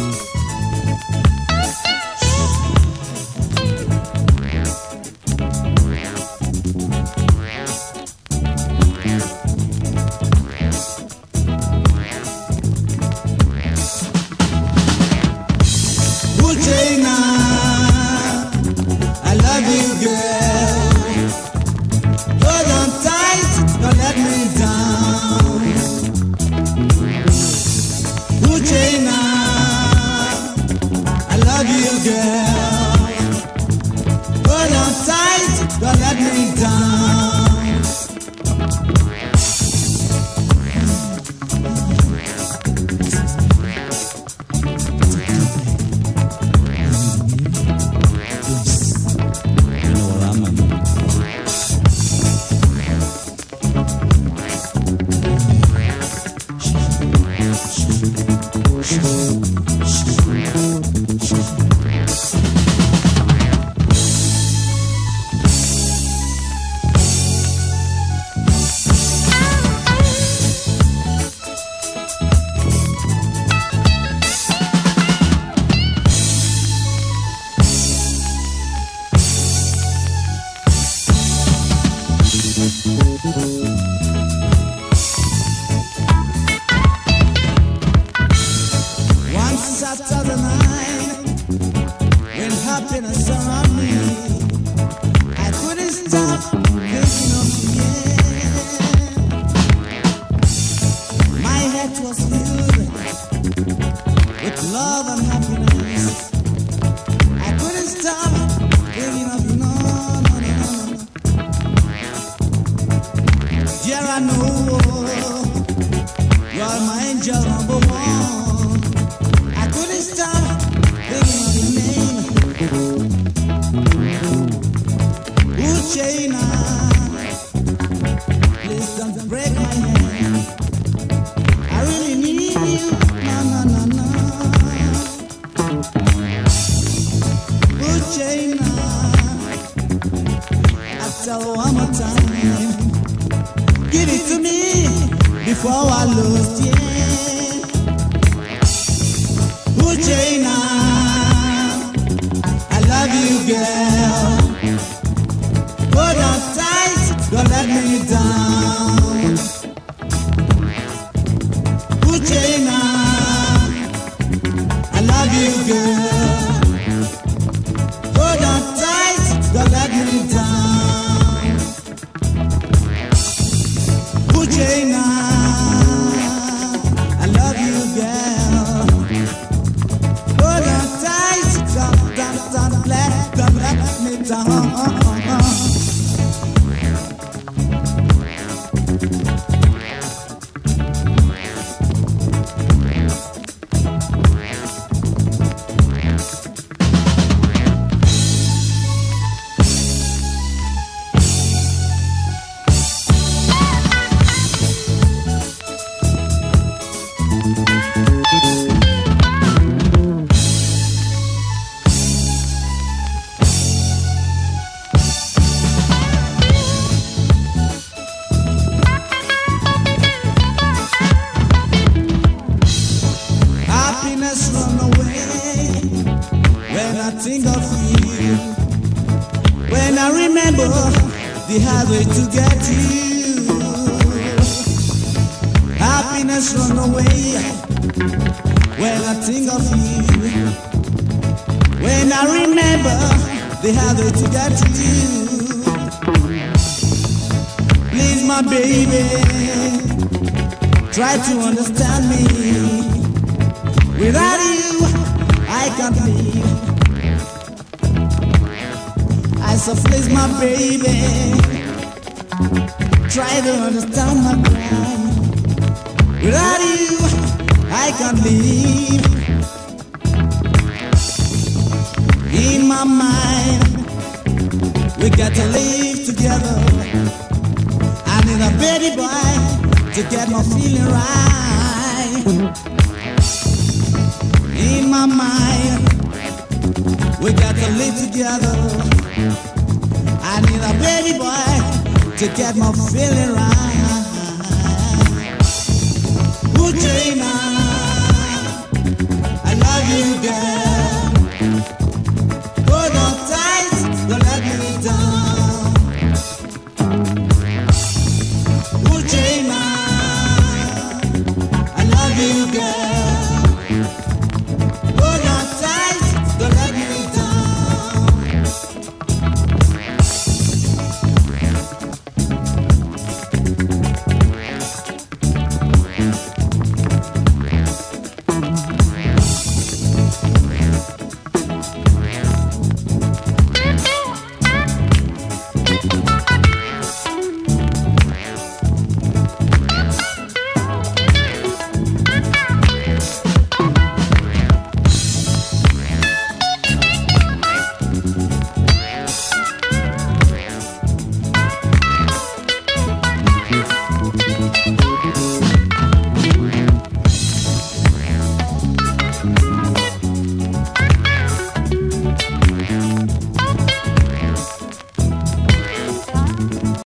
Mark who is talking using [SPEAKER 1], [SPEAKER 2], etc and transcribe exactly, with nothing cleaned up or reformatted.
[SPEAKER 1] Try to understand me. Without you, I can't live. I so please my baby. Try to understand my crime. Without you, I can't live. In my mind, we got to live together. I need a baby boy to get my feeling right. In my mind, we got to live together. I need a baby boy to get my feeling right. Would you now?